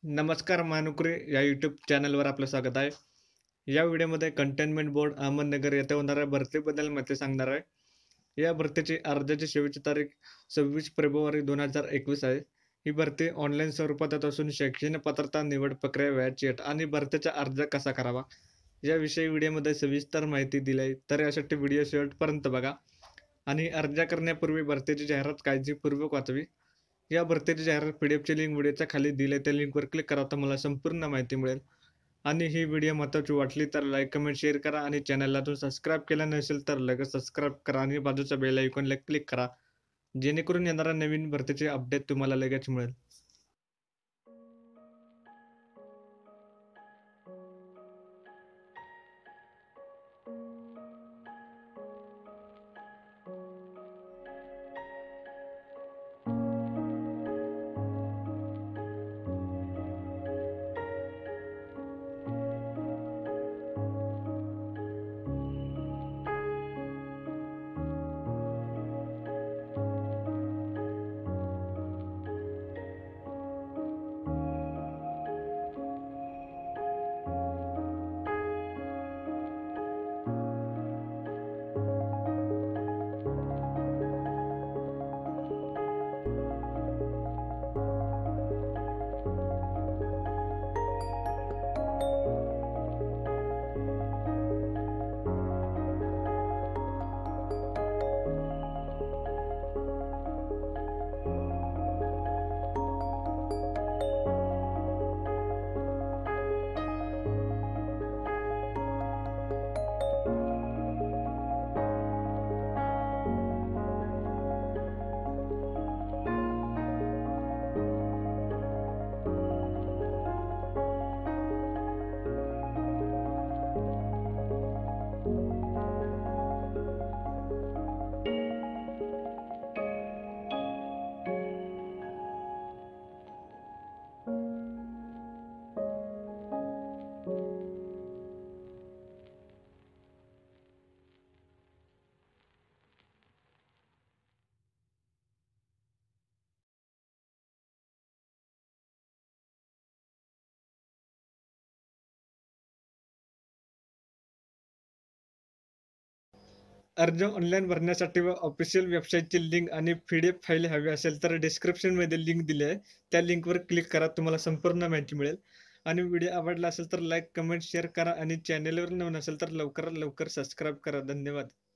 नमस्कार मानुकरे या यूट्यूब चॅनलवर आपलं स्वागत आहे. या व्हिडिओमध्ये कंटेनमेंट बोर्ड अहमदनगर येथे होणाऱ्या भरतीबद्दल माहिती सांगणार आहे. या भरतीची अर्जाची शेवटची तारीख 26 फेब्रुवारी 2021 आहे. ही भरती ऑनलाईन स्वरूपात येत असून शैक्षणिक पात्रता, निवड प्रक्रिया, व्याज चेट आणि भरतीचा अर्ज कसा करावा याविषयी व्हिडिओमध्ये सविस्तर माहिती दिली आहे. तर यासाठी व्हिडिओ शेवटपर्यंत बघा आणि अर्ज करण्यापूर्वी भरतीची जाहिरात काळजीपूर्वक वाचावी. या भरतीची जाहिरात पीडीएफची लिंक व्हिडिओच्या खाली दिली आहे, त्या लिंकवर क्लिक करा तर मला संपूर्ण माहिती मिळेल. आणि ही व्हिडिओ महत्त्वाची वाटली तर लाईक कमेंट शेअर करा आणि चॅनलला तुम्ही सबस्क्राईब केलं नसेल तर लगेच सबस्क्राईब करा आणि बाजूच्या बेल आयकॉनला क्लिक करा, जेणेकरून येणारा नवीन भरतीचे अपडेट तुम्हाला लगेच मिळेल. अर्ज ऑनलाईन भरण्यासाठी व ऑफिशियल वेबसाईटची लिंक आणि पीडीएफ फाईल हवी असेल तर डिस्क्रिप्शनमध्ये लिंक दिली आहे, त्या लिंकवर क्लिक करा, तुम्हाला संपूर्ण माहिती मिळेल. आणि व्हिडिओ आवडला असेल तर लाईक कमेंट शेअर करा आणि चॅनेलवर नवीन असेल तर लवकरात लवकर सबस्क्राईब करा. धन्यवाद.